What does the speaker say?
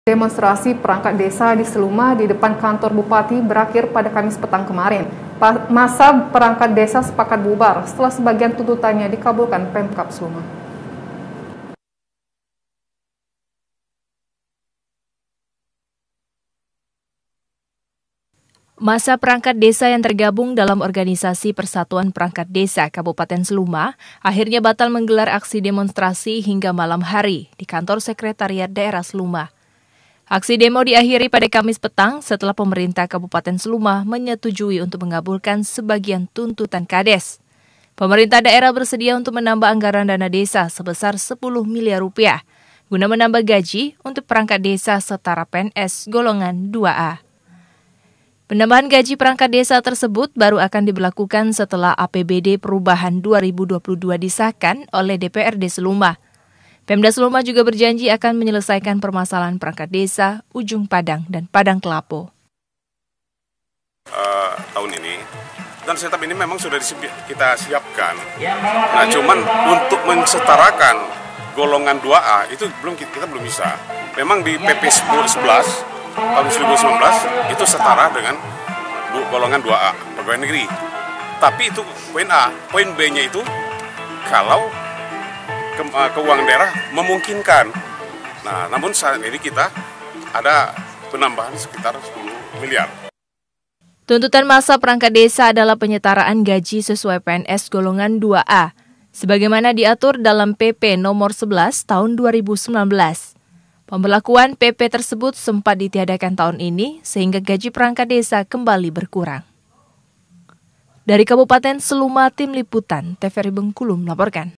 Demonstrasi perangkat desa di Seluma di depan kantor Bupati berakhir pada Kamis petang kemarin. Masa perangkat desa sepakat bubar setelah sebagian tuntutannya dikabulkan Pemkab Seluma. Masa perangkat desa yang tergabung dalam organisasi Persatuan Perangkat Desa Kabupaten Seluma akhirnya batal menggelar aksi demonstrasi hingga malam hari di kantor Sekretariat Daerah Seluma. Aksi demo diakhiri pada Kamis petang setelah pemerintah Kabupaten Seluma menyetujui untuk mengabulkan sebagian tuntutan Kades. Pemerintah daerah bersedia untuk menambah anggaran dana desa sebesar 10 miliar rupiah guna menambah gaji untuk perangkat desa setara PNS golongan 2A. Penambahan gaji perangkat desa tersebut baru akan diberlakukan setelah APBD Perubahan 2022 disahkan oleh DPRD Seluma. Pemda Seluma juga berjanji akan menyelesaikan permasalahan perangkat desa, Ujung Padang, dan Padang Kelapo. Tahun ini, dan setap ini memang sudah kita siapkan. Nah, cuman untuk mensetarakan golongan 2A itu kita belum bisa. Memang di PP 11 tahun 2019 itu setara dengan golongan 2A, pegawai negeri. Tapi itu poin A, poin B-nya itu kalau keuangan daerah memungkinkan. Nah, namun saat ini kita ada penambahan sekitar 10 miliar. Tuntutan masa perangkat desa adalah penyetaraan gaji sesuai PNS golongan 2A, sebagaimana diatur dalam PP nomor 11 tahun 2019. Pemberlakuan PP tersebut sempat ditiadakan tahun ini sehingga gaji perangkat desa kembali berkurang. Dari Kabupaten Seluma, Tim Liputan TVRI Bengkulu melaporkan.